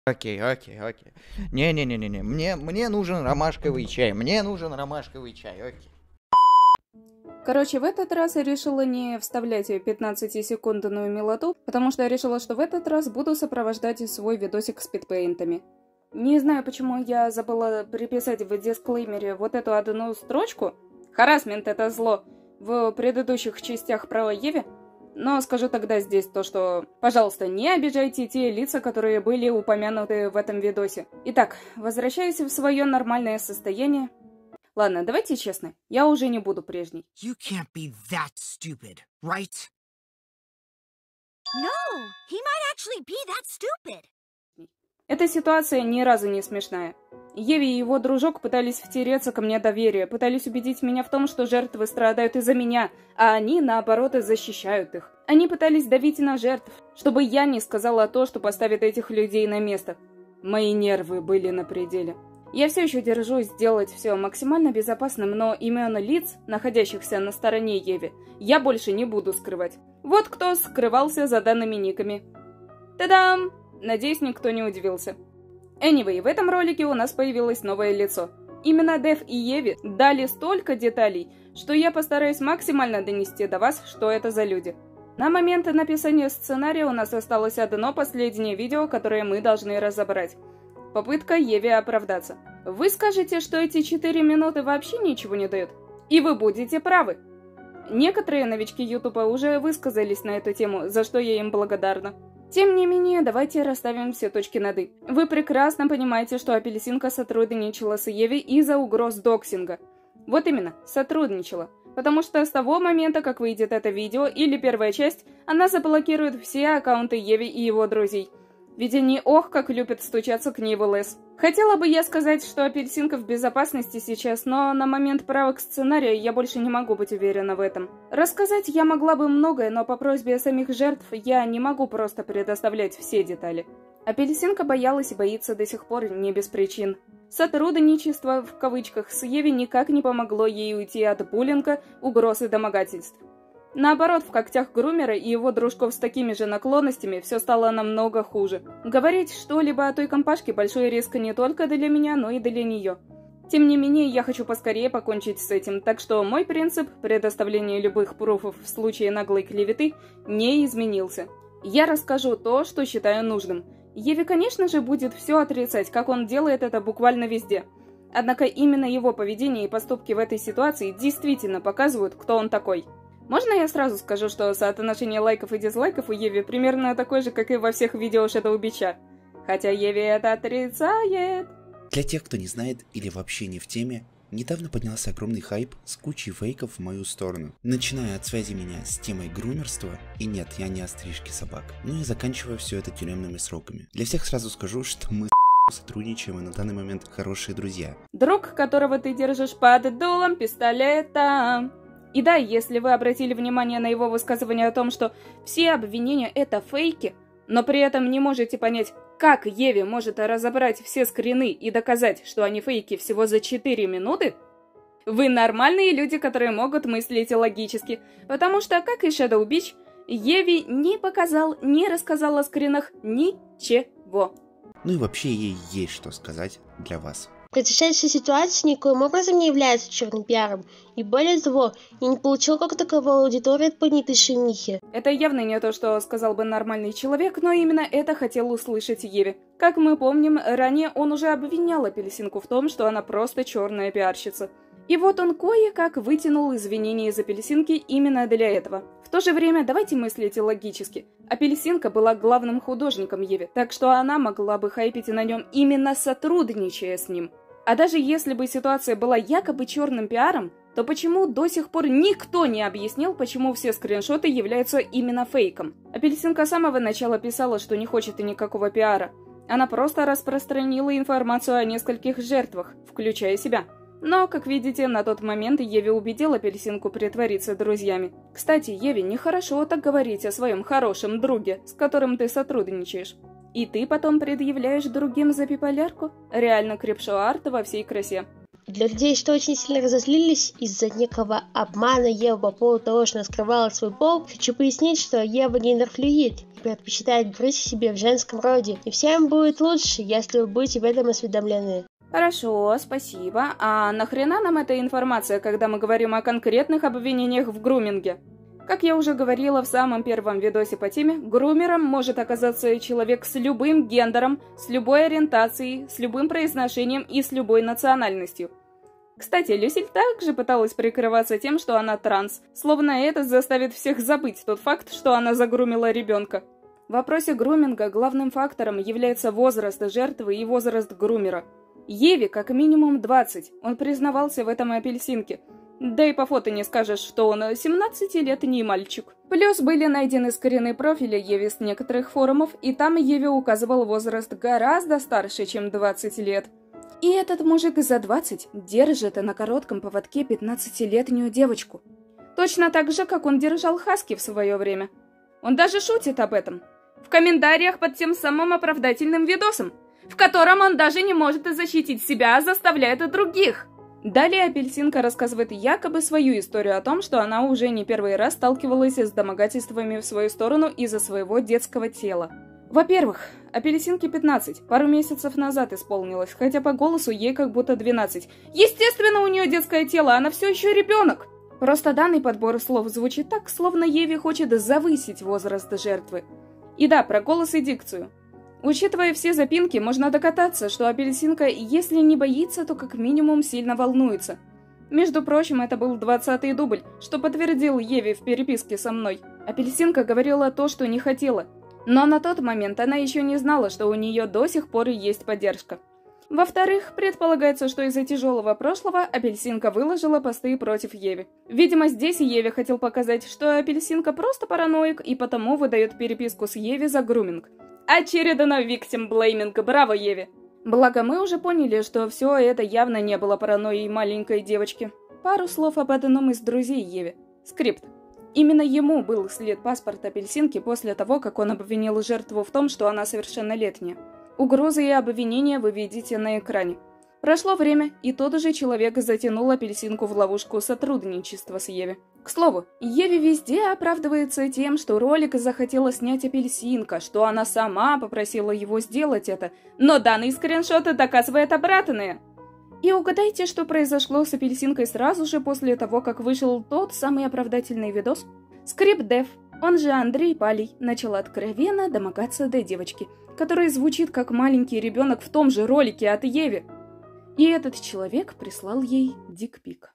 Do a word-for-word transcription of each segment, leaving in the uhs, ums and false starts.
Окей, окей, окей. Не-не-не-не-не. Мне, мне нужен ромашковый чай. Мне нужен ромашковый чай, окей. Короче, в этот раз я решила не вставлять пятнадцатисекундную милоту, потому что я решила, что в этот раз буду сопровождать свой видосик спидпейнтами. Не знаю, почему я забыла приписать в дисклеймере вот эту одну строчку. Харассмент — это зло в предыдущих частях про Еви. Но скажу тогда здесь то, что, пожалуйста, не обижайте те лица, которые были упомянуты в этом видосе. Итак, возвращаюсь в свое нормальное состояние. Ладно, давайте честно, я уже не буду прежней. You can't be that stupid, right? No, he might actually be that stupid. Эта ситуация ни разу не смешная. Еви и его дружок пытались втереться ко мне доверие, пытались убедить меня в том, что жертвы страдают из-за меня, а они, наоборот, защищают их. Они пытались давить на жертв, чтобы я не сказала то, что поставит этих людей на место. Мои нервы были на пределе. Я все еще держусь сделать все максимально безопасным, но имена лиц, находящихся на стороне Еви, я больше не буду скрывать. Вот кто скрывался за данными никами. Та-дам! Надеюсь, никто не удивился. Anyway, в этом ролике у нас появилось новое лицо. Именно Дэв и Еви дали столько деталей, что я постараюсь максимально донести до вас, что это за люди. На момент написания сценария у нас осталось одно последнее видео, которое мы должны разобрать. Попытка Еви оправдаться. Вы скажете, что эти четыре минуты вообще ничего не дают? И вы будете правы. Некоторые новички Ютуба уже высказались на эту тему, за что я им благодарна. Тем не менее, давайте расставим все точки над «и». Вы прекрасно понимаете, что Апельсинка сотрудничала с Еви из-за угроз доксинга. Вот именно, сотрудничала. Потому что с того момента, как выйдет это видео или первая часть, она заблокирует все аккаунты Еви и его друзей. Ведь они ох, как любят стучаться к ней в ЛС. Хотела бы я сказать, что Апельсинка в безопасности сейчас, но на момент правок сценария я больше не могу быть уверена в этом. Рассказать я могла бы многое, но по просьбе самих жертв я не могу просто предоставлять все детали. Апельсинка боялась и боится до сих пор не без причин. Сотрудничество, в кавычках, с Еви никак не помогло ей уйти от буллинга, угроз и домогательств. Наоборот, в когтях грумера и его дружков с такими же наклонностями все стало намного хуже. Говорить что-либо о той компашке большой риск не только для меня, но и для нее. Тем не менее, я хочу поскорее покончить с этим, так что мой принцип предоставления любых пруфов в случае наглой клеветы не изменился. Я расскажу то, что считаю нужным. Еви, конечно же, будет все отрицать, как он делает это буквально везде. Однако именно его поведение и поступки в этой ситуации действительно показывают, кто он такой. Можно я сразу скажу, что соотношение лайков и дизлайков у Еви примерно такое же, как и во всех видео Shadow Beach? Хотя Еви это отрицает. Для тех, кто не знает или вообще не в теме, недавно поднялся огромный хайп с кучей фейков в мою сторону. Начиная от связи меня с темой грумерства, и нет, я не о стрижке собак, ну и заканчивая все это тюремными сроками. Для всех сразу скажу, что мы с сотрудничаем и на данный момент хорошие друзья. Друг, которого ты держишь под дулом пистолета. И да, если вы обратили внимание на его высказывание о том, что все обвинения это фейки, но при этом не можете понять, как Еви может разобрать все скрины и доказать, что они фейки всего за четыре минуты, вы нормальные люди, которые могут мыслить логически, потому что, как и Shadow Beach, Еви не показал, не рассказал о скринах ничего. Ну и вообще ей есть что сказать для вас. Произошедшая ситуация никоим образом не является черным пиаром, и более того, я не получил как таковой аудитории от поднятой шумихи. Это явно не то, что сказал бы нормальный человек, но именно это хотел услышать Еви. Как мы помним, ранее он уже обвинял Апельсинку в том, что она просто черная пиарщица. И вот он кое-как вытянул извинения из Апельсинки именно для этого. В то же время давайте мыслить логически. Апельсинка была главным художником Еви, так что она могла бы хайпить на нем именно сотрудничая с ним. А даже если бы ситуация была якобы черным пиаром, то почему до сих пор никто не объяснил, почему все скриншоты являются именно фейком? Апельсинка с самого начала писала, что не хочет и никакого пиара. Она просто распространила информацию о нескольких жертвах, включая себя. Но, как видите, на тот момент Еви убедила Апельсинку притвориться друзьями. Кстати, Еви, нехорошо так говорить о своем хорошем друге, с которым ты сотрудничаешь. И ты потом предъявляешь другим за биполярку? Реально крипшоарт во всей красе. Для людей, что очень сильно разозлились из-за некого обмана Евы по поводу того, что она скрывала свой пол, хочу пояснить, что Ева гендерфлюид. предпочитает грызть себе в женском роде, и всем будет лучше, если вы будете об этом осведомлены. Хорошо, спасибо. А нахрена нам эта информация, когда мы говорим о конкретных обвинениях в груминге? Как я уже говорила в самом первом видосе по теме, грумером может оказаться человек с любым гендером, с любой ориентацией, с любым произношением и с любой национальностью. Кстати, Люсиль также пыталась прикрываться тем, что она транс, словно это заставит всех забыть тот факт, что она загрумила ребенка. В вопросе груминга главным фактором является возраст жертвы и возраст грумера. Еве как минимум двадцать, он признавался в этом апельсинке. Да и по фото не скажешь, что он семнадцатилетний мальчик. Плюс были найдены скрины профиля Еве с некоторых форумов, и там Еве указывал возраст гораздо старше, чем двадцать лет. И этот мужик за двадцать держит на коротком поводке пятнадцатилетнюю девочку. Точно так же, как он держал Хаски в свое время. Он даже шутит об этом. В комментариях под тем самым оправдательным видосом, в котором он даже не может защитить себя, а заставляет других. Далее апельсинка рассказывает якобы свою историю о том, что она уже не первый раз сталкивалась с домогательствами в свою сторону из-за своего детского тела. Во-первых, апельсинке пятнадцать, пару месяцев назад исполнилось, хотя по голосу ей как будто двенадцать. Естественно, у нее детское тело, она все еще ребенок. Просто данный подбор слов звучит так, словно Еве хочет завысить возраст жертвы. И да, про голос и дикцию. Учитывая все запинки, можно докататься, что апельсинка, если не боится, то как минимум сильно волнуется. Между прочим, это был двадцатый дубль, что подтвердил Еве в переписке со мной. Апельсинка говорила то, что не хотела. Но на тот момент она еще не знала, что у нее до сих пор есть поддержка. Во-вторых, предполагается, что из-за тяжелого прошлого апельсинка выложила посты против Еве. Видимо, здесь Еве хотел показать, что апельсинка просто параноик и потому выдает переписку с Еве за груминг. Очередной victim blaming, браво, Еве! Благо, мы уже поняли, что все это явно не было паранойей маленькой девочки. Пару слов об одном из друзей Еве. Скрипт. Именно ему был след паспорт апельсинки после того, как он обвинил жертву в том, что она совершеннолетняя. Угрозы и обвинения вы видите на экране. Прошло время, и тот же человек затянул апельсинку в ловушку сотрудничества с Еве. К слову, Еве везде оправдывается тем, что ролик захотела снять апельсинка, что она сама попросила его сделать это, но данный скриншот доказывает обратное. И угадайте, что произошло с апельсинкой сразу же после того, как вышел тот самый оправдательный видос? Скрипт-дев, он же Андрей Палий, начал откровенно домогаться до девочки, которая звучит как маленький ребенок в том же ролике от Еве. И этот человек прислал ей дикпик.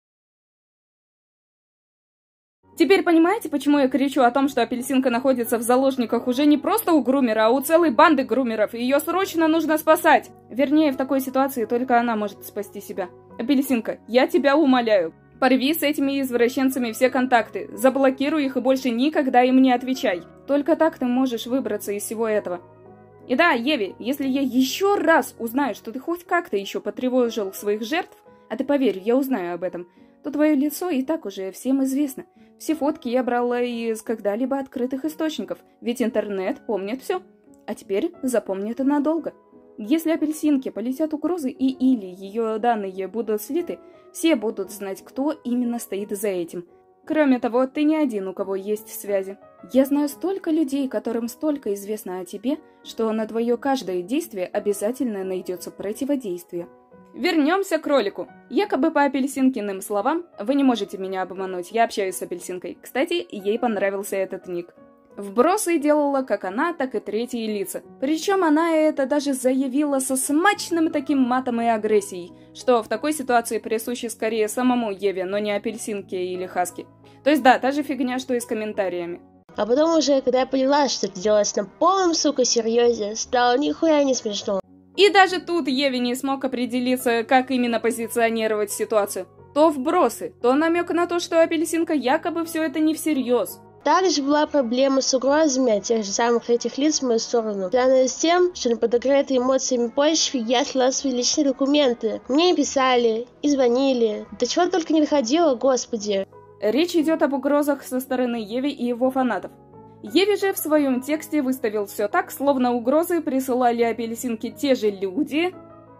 Теперь понимаете, почему я кричу о том, что апельсинка находится в заложниках уже не просто у грумера, а у целой банды грумеров, и ее срочно нужно спасать? Вернее, в такой ситуации только она может спасти себя. Апельсинка, я тебя умоляю, порви с этими извращенцами все контакты, заблокируй их и больше никогда им не отвечай. Только так ты можешь выбраться из всего этого. И да, Еве, если я еще раз узнаю, что ты хоть как-то еще потревожил своих жертв, а ты поверь, я узнаю об этом, то твое лицо и так уже всем известно. Все фотки я брала из когда-либо открытых источников, ведь интернет помнит все. А теперь запомнит надолго. Если апельсинке полетят угрозы и или ее данные будут слиты, все будут знать, кто именно стоит за этим. Кроме того, ты не один, у кого есть связи. Я знаю столько людей, которым столько известно о тебе, что на твое каждое действие обязательно найдется противодействие. Вернемся к ролику. Якобы по апельсинкиным словам, вы не можете меня обмануть, я общаюсь с апельсинкой. Кстати, ей понравился этот ник. Вбросы делала как она, так и третьи лица. Причем она это даже заявила со смачным таким матом и агрессией, что в такой ситуации присуще скорее самому Еве, но не апельсинке или Хаски. То есть да, та же фигня, что и с комментариями. А потом уже, когда я поняла, что это делалось на полном, сука, серьезе, стало нихуя не смешно. И даже тут Еве не смог определиться, как именно позиционировать ситуацию. То вбросы, то намек на то, что апельсинка якобы все это не всерьез. Также была проблема с угрозами от тех же самых этих лиц в мою сторону, связанная с тем, что на подогретой эмоциями почве я слала свои личные документы. Мне писали, и звонили, да чего только не доходило, господи. Речь идет об угрозах со стороны Еве и его фанатов. Еве же в своем тексте выставил все так, словно угрозы присылали апельсинке те же люди,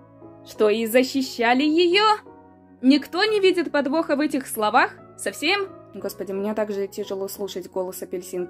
что и защищали ее. Никто не видит подвоха в этих словах? Совсем? Господи, мне так же тяжело слушать голос апельсинки.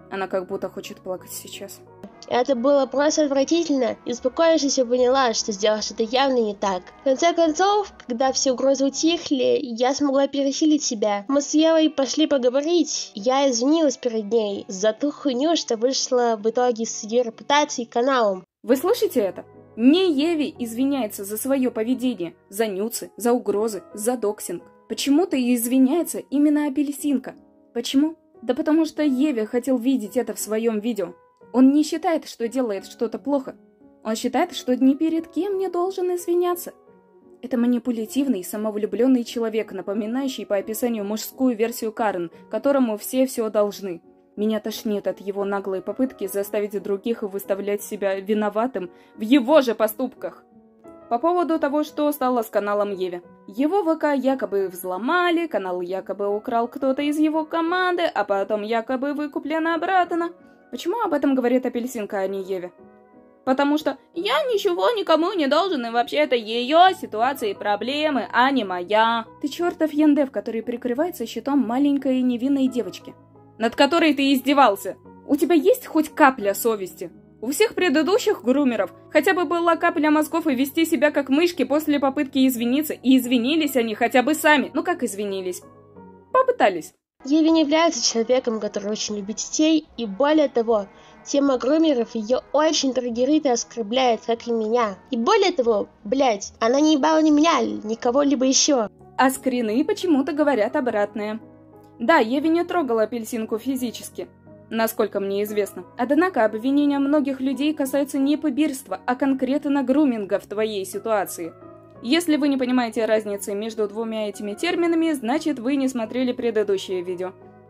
Она как будто хочет плакать сейчас. Это было просто отвратительно, и успокоившись, я поняла, что сделала что-то явно не так. В конце концов, когда все угрозы утихли, я смогла пересилить себя. Мы с Евой пошли поговорить. Я извинилась перед ней за ту хуйню, что вышла в итоге с ее репутацией и каналом. Вы слышите это? Не Еве извиняется за свое поведение, за нюцы, за угрозы, за доксинг. Почему-то и извиняется именно Апельсинка. Почему? Да потому что Еве хотел видеть это в своем видео. Он не считает, что делает что-то плохо. Он считает, что ни перед кем не должен извиняться. Это манипулятивный, самовлюбленный человек, напоминающий по описанию мужскую версию Карен, которому все все должны. Меня тошнит от его наглой попытки заставить других выставлять себя виноватым в его же поступках. По поводу того, что стало с каналом Еве. Его ВК якобы взломали, канал якобы украл кто-то из его команды, а потом якобы выкуплен обратно. Почему об этом говорит Апельсинка, а не Еве? Потому что я ничего никому не должен, и вообще это ее ситуация и проблемы, а не моя. Ты чертов яндев, который прикрывается щитом маленькой невинной девочки, над которой ты издевался. У тебя есть хоть капля совести? У всех предыдущих грумеров хотя бы была капля мозгов и вести себя как мышки после попытки извиниться, и извинились они хотя бы сами. Ну как извинились? Попытались. Еви не является человеком, который очень любит детей, и более того, тема грумеров ее очень триггерит и оскорбляет, как и меня. И более того, блять, она не ебала ни меня, ни кого-либо еще. А скрины почему-то говорят обратное. Да, Еви не трогала Апельсинку физически, насколько мне известно. Однако обвинения многих людей касаются не побирства, а конкретно груминга в твоей ситуации. Если вы не понимаете разницы между двумя этими терминами, значит вы не смотрели предыдущее видео.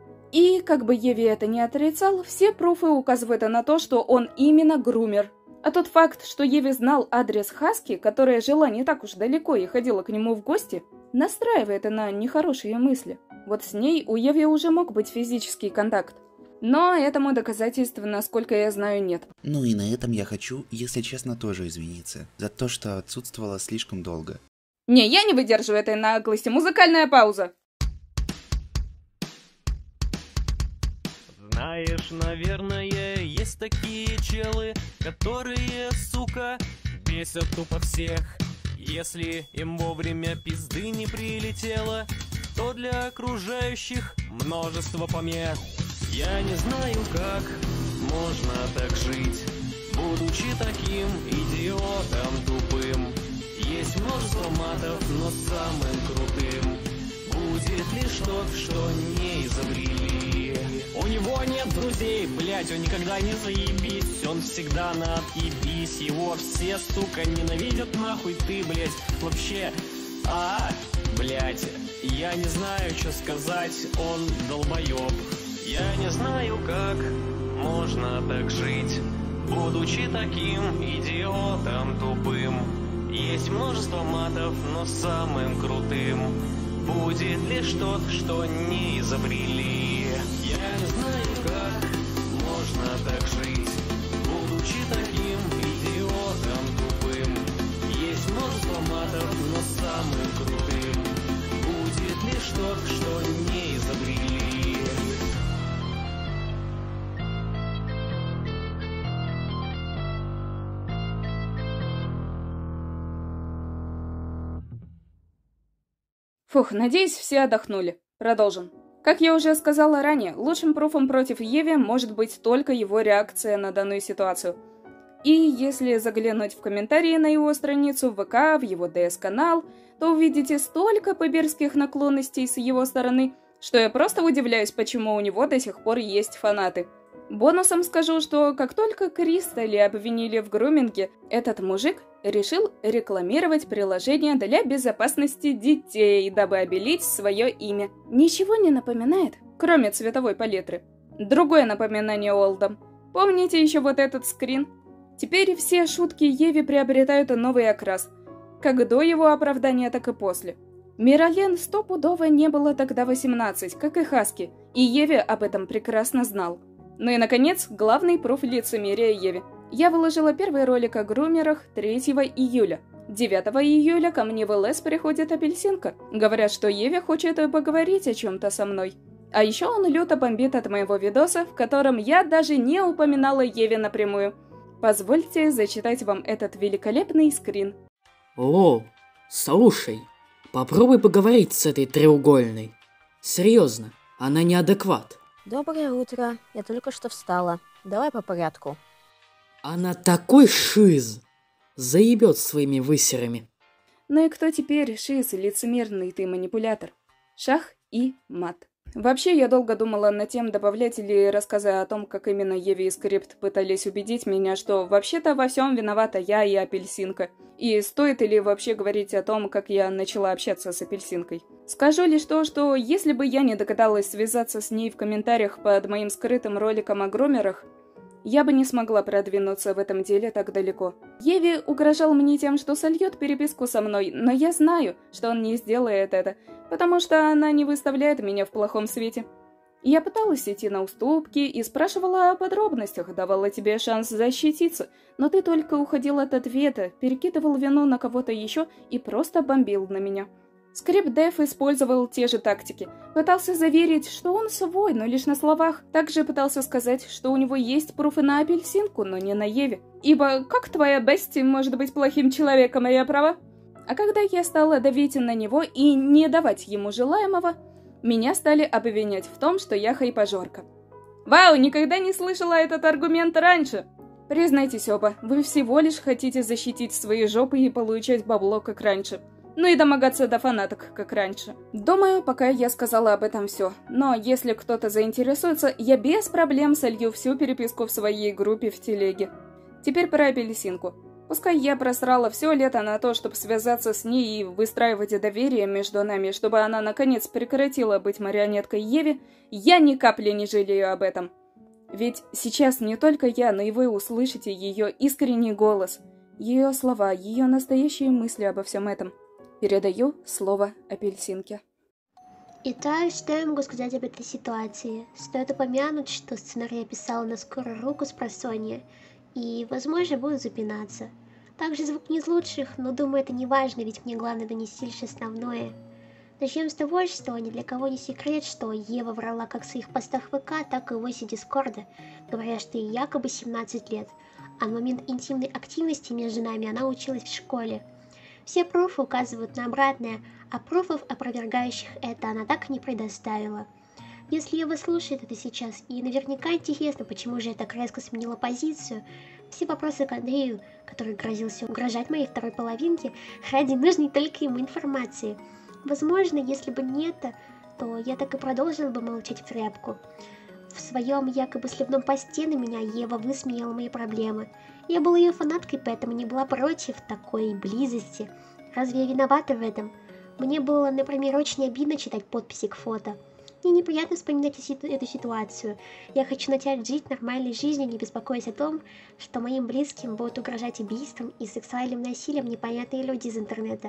И, как бы Еви это не отрицал, все пруфы указывают на то, что он именно грумер. А тот факт, что Еви знал адрес Хаски, которая жила не так уж далеко и ходила к нему в гости, настраивает на нехорошие мысли. Вот с ней у Еви уже мог быть физический контакт. Но этому доказательств, насколько я знаю, нет. Ну и на этом я хочу, если честно, тоже извиниться. За то, что отсутствовала слишком долго. Не, я не выдерживаю этой наглости. Музыкальная пауза. Знаешь, наверное, есть такие челы, которые, сука, бесят тупо всех. Если им вовремя пизды не прилетело, то для окружающих множество помех. Я не знаю, как можно так жить, будучи таким идиотом тупым. Есть множество матов, но самым крутым будет лишь тот, что не изобрели. У него нет друзей, блять, он никогда не заебись, он всегда на отъебись. Его все, сука, ненавидят нахуй, ты, блять, вообще, а, блять, я не знаю, что сказать, он долбоеб. Я не знаю, как можно так жить, будучи таким идиотом тупым. Есть множество матов, но самым крутым будет лишь тот, что не изобрели. Я не знаю, как можно так жить, будучи таким идиотом тупым. Есть множество матов, но самым крутым будет лишь тот, что не изобрели. Фух, надеюсь, все отдохнули. Продолжим. Как я уже сказала ранее, лучшим пруфом против Еви может быть только его реакция на данную ситуацию. И если заглянуть в комментарии на его страницу в ВК, в его ДС-канал, то увидите столько поберских наклонностей с его стороны, что я просто удивляюсь, почему у него до сих пор есть фанаты. Бонусом скажу, что как только Кристали обвинили в груминге, этот мужик решил рекламировать приложение для безопасности детей, дабы обелить свое имя. Ничего не напоминает, кроме цветовой палитры. Другое напоминание Олдам. Помните еще вот этот скрин? Теперь все шутки Еви приобретают новый окрас, как до его оправдания, так и после. Мирален стопудово не было тогда восемнадцать, как и Хаски, и Еви об этом прекрасно знал. Ну и, наконец, главный пруф лицемерия Еви. Я выложила первый ролик о грумерах третьего июля. девятого июля ко мне в ЛС приходит Апельсинка. Говорят, что Еви хочет поговорить о чем-то со мной. А еще он люто бомбит от моего видоса, в котором я даже не упоминала Еве напрямую. Позвольте зачитать вам этот великолепный скрин. Лол, слушай, попробуй поговорить с этой треугольной. Серьезно, она неадекват. Доброе утро, я только что встала. Давай по порядку. Она такой шиз. Заебет своими высерами. Ну и кто теперь, шиз, лицемерный ты манипулятор? Шах и мат. Вообще, я долго думала над тем, добавлять ли рассказы о том, как именно Еве и Скрипт пытались убедить меня, что вообще-то во всем виновата я и Апельсинка. И стоит ли вообще говорить о том, как я начала общаться с Апельсинкой. Скажу лишь то, что если бы я не догадалась связаться с ней в комментариях под моим скрытым роликом о грумерах, я бы не смогла продвинуться в этом деле так далеко. Еве угрожал мне тем, что сольет переписку со мной, но я знаю, что он не сделает это, потому что она не выставляет меня в плохом свете. Я пыталась идти на уступки и спрашивала о подробностях, давала тебе шанс защититься, но ты только уходил от ответа, перекидывал вину на кого-то еще и просто бомбил на меня. Скрипт-дев использовал те же тактики. Пытался заверить, что он свой, но лишь на словах. Также пытался сказать, что у него есть пруфы на Апельсинку, но не на Еве. Ибо как твоя Бести может быть плохим человеком, а я права? А когда я стала давить на него и не давать ему желаемого, меня стали обвинять в том, что я хайпажорка. Вау, никогда не слышала этот аргумент раньше! Признайтесь оба, вы всего лишь хотите защитить свои жопы и получать бабло, как раньше. Ну и домогаться до фанаток, как раньше. Думаю, пока я сказала об этом все. Но если кто-то заинтересуется, я без проблем солью всю переписку в своей группе в телеге. Теперь про Апельсинку. Пускай я просрала все лето на то, чтобы связаться с ней и выстраивать доверие между нами, чтобы она наконец прекратила быть марионеткой Еве, я ни капли не жалею об этом. Ведь сейчас не только я, но и вы услышите ее искренний голос, ее слова, ее настоящие мысли обо всем этом. Передаю слово Апельсинке. Итак, что я могу сказать об этой ситуации? Стоит упомянуть, что сценарий я писала на скорую руку с просонья, и, возможно, буду запинаться. Также звук не из лучших, но думаю, это не важно, ведь мне главное донести лишь основное. Начнем с того, что ни для кого не секрет, что Ева врала как в своих постах ВК, так и в войсе Дискорда, говоря, что ей якобы семнадцать лет, а в момент интимной активности между нами она училась в школе. Все пруфы указывают на обратное, а пруфов, опровергающих это, она так и не предоставила. Если Ева слушает это сейчас, и наверняка интересно, почему же я так резко сменила позицию, все вопросы к Андрею, который грозился угрожать моей второй половинке, ради нужной только ему информации. Возможно, если бы не это, то я так и продолжила бы молчать в тряпку. В своем якобы сливном посте на меня Ева высмеяла мои проблемы. Я была ее фанаткой, поэтому не была против такой близости. Разве я виновата в этом? Мне было, например, очень обидно читать подписи к фото. Мне неприятно вспоминать эту ситуацию. Я хочу начать жить нормальной жизнью, не беспокоясь о том, что моим близким будут угрожать убийством и сексуальным насилием непонятные люди из интернета.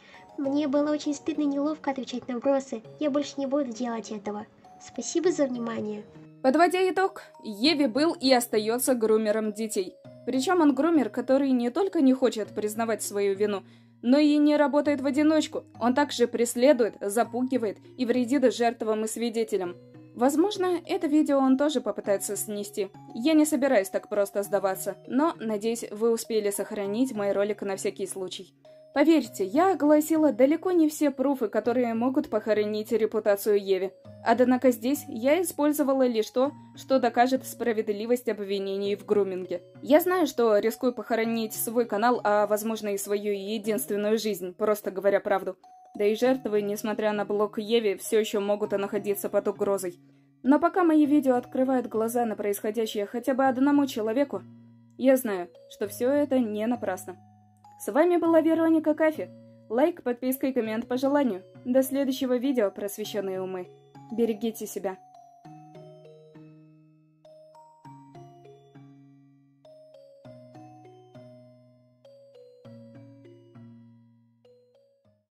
Мне было очень стыдно и неловко отвечать на вопросы. Я больше не буду делать этого. Спасибо за внимание. Подводя итог, Еве был и остается грумером детей. Причем он грумер, который не только не хочет признавать свою вину, но и не работает в одиночку. Он также преследует, запугивает и вредит жертвам и свидетелям. Возможно, это видео он тоже попытается снести. Я не собираюсь так просто сдаваться, но, надеюсь, вы успели сохранить мой ролик на всякий случай. Поверьте, я огласила далеко не все пруфы, которые могут похоронить репутацию Еве. Однако здесь я использовала лишь то, что докажет справедливость обвинений в груминге. Я знаю, что рискую похоронить свой канал, а возможно и свою единственную жизнь, просто говоря правду. Да и жертвы, несмотря на блок Еве, все еще могут находиться под угрозой. Но пока мои видео открывают глаза на происходящее хотя бы одному человеку, я знаю, что все это не напрасно. С вами была Вероника Кафи. Лайк, подписка и коммент по желанию. До следующего видео, просвещенные умы. Берегите себя.